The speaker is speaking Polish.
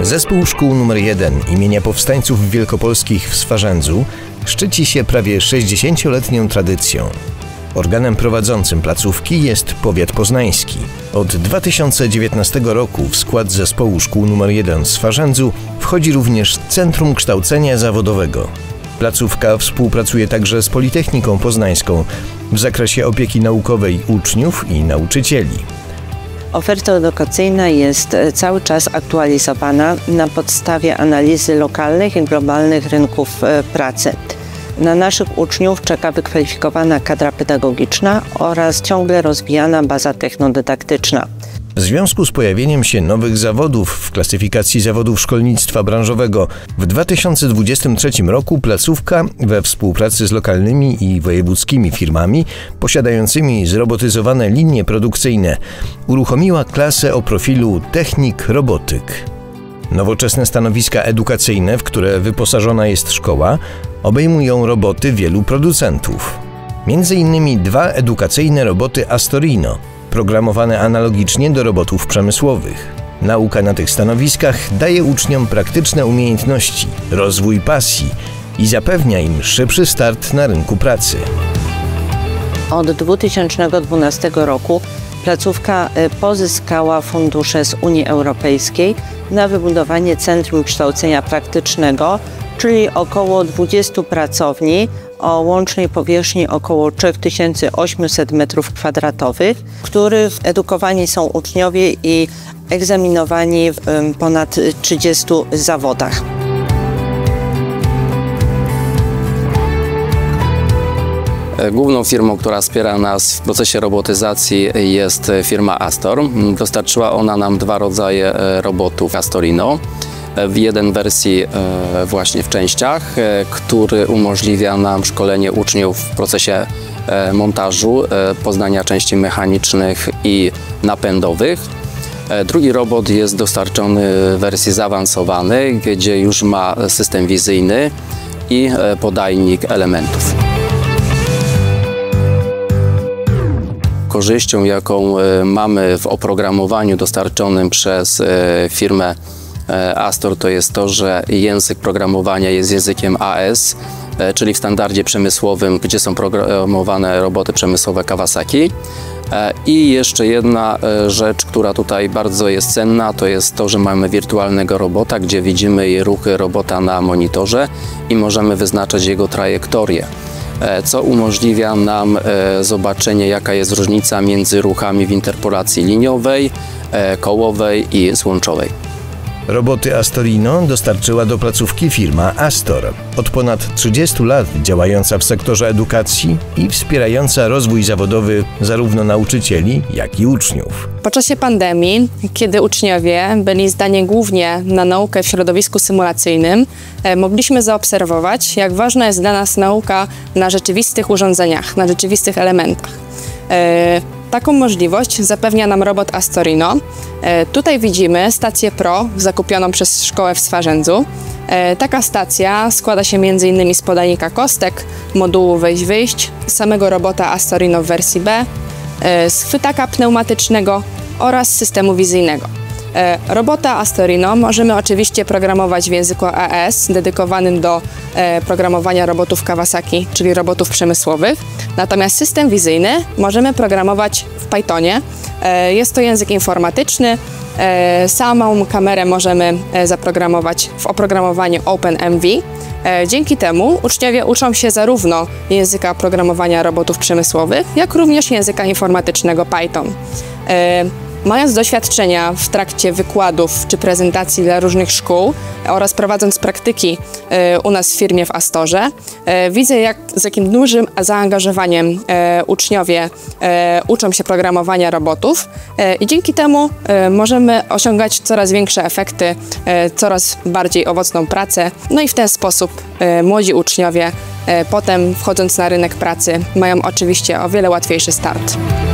Zespół Szkół nr 1 imienia Powstańców Wielkopolskich w Swarzędzu szczyci się prawie 60-letnią tradycją. Organem prowadzącym placówki jest powiat poznański. Od 2019 roku w skład Zespołu Szkół nr 1 w Swarzędzu wchodzi również Centrum Kształcenia Zawodowego. Placówka współpracuje także z Politechniką Poznańską w zakresie opieki naukowej uczniów i nauczycieli. Oferta edukacyjna jest cały czas aktualizowana na podstawie analizy lokalnych i globalnych rynków pracy. Na naszych uczniów czeka wykwalifikowana kadra pedagogiczna oraz ciągle rozwijana baza technodydaktyczna. W związku z pojawieniem się nowych zawodów w klasyfikacji zawodów szkolnictwa branżowego w 2023 roku placówka we współpracy z lokalnymi i wojewódzkimi firmami posiadającymi zrobotyzowane linie produkcyjne uruchomiła klasę o profilu technik-robotyk. Nowoczesne stanowiska edukacyjne, w które wyposażona jest szkoła, obejmują roboty wielu producentów. Między innymi 2 edukacyjne roboty Astorino, programowane analogicznie do robotów przemysłowych. Nauka na tych stanowiskach daje uczniom praktyczne umiejętności, rozwój pasji i zapewnia im szybszy start na rynku pracy. Od 2012 roku placówka pozyskała fundusze z Unii Europejskiej na wybudowanie Centrum Kształcenia Praktycznego, czyli około 20 pracowni o łącznej powierzchni około 3800 m2, w których edukowani są uczniowie i egzaminowani w ponad 30 zawodach. Główną firmą, która wspiera nas w procesie robotyzacji, jest firma Astor. Dostarczyła ona nam 2 rodzaje robotów Astorino. W jeden wersji właśnie w częściach, który umożliwia nam szkolenie uczniów w procesie montażu, poznania części mechanicznych i napędowych. Drugi robot jest dostarczony w wersji zaawansowanej, gdzie już ma system wizyjny i podajnik elementów. Korzyścią, jaką mamy w oprogramowaniu dostarczonym przez firmę Astor, to jest to, że język programowania jest językiem AS, czyli w standardzie przemysłowym, gdzie są programowane roboty przemysłowe Kawasaki. I jeszcze jedna rzecz, która tutaj bardzo jest cenna, to jest to, że mamy wirtualnego robota, gdzie widzimy ruchy robota na monitorze i możemy wyznaczać jego trajektorię, co umożliwia nam zobaczenie, jaka jest różnica między ruchami w interpolacji liniowej, kołowej i złączowej. Roboty Astorino dostarczyła do placówki firma Astor, od ponad 30 lat działająca w sektorze edukacji i wspierająca rozwój zawodowy zarówno nauczycieli, jak i uczniów. Po czasie pandemii, kiedy uczniowie byli zdani głównie na naukę w środowisku symulacyjnym, mogliśmy zaobserwować, jak ważna jest dla nas nauka na rzeczywistych urządzeniach, na rzeczywistych elementach. Taką możliwość zapewnia nam robot Astorino. Tutaj widzimy stację Pro zakupioną przez szkołę w Swarzędzu. Taka stacja składa się m.in. z podajnika kostek, modułu wejść-wyjść, samego robota Astorino w wersji B, schwytaka pneumatycznego oraz systemu wizyjnego. Robota Astorino możemy oczywiście programować w języku AS dedykowanym do programowania robotów Kawasaki, czyli robotów przemysłowych. Natomiast system wizyjny możemy programować w Pythonie. Jest to język informatyczny. Samą kamerę możemy zaprogramować w oprogramowaniu OpenMV. Dzięki temu uczniowie uczą się zarówno języka programowania robotów przemysłowych, jak również języka informatycznego Python. Mając doświadczenia w trakcie wykładów czy prezentacji dla różnych szkół oraz prowadząc praktyki u nas w firmie w Astorze, widzę, z jakim dużym zaangażowaniem uczniowie uczą się programowania robotów i dzięki temu możemy osiągać coraz większe efekty, coraz bardziej owocną pracę. No i w ten sposób młodzi uczniowie potem, wchodząc na rynek pracy, mają oczywiście o wiele łatwiejszy start.